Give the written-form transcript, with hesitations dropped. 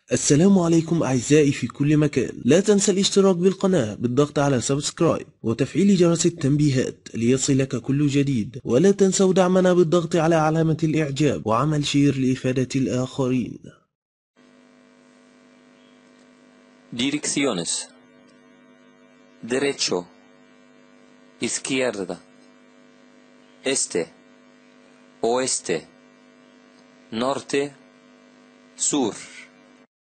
السلام عليكم أعزائي في كل مكان. لا تنسى الاشتراك بالقناة بالضغط على سبسكرايب وتفعيل جرس التنبيهات ليصلك كل جديد، ولا تنسوا دعمنا بالضغط على علامة الإعجاب وعمل شير لإفادة الآخرين. Direcciones: derecho, izquierda, este, oeste, norte, sur.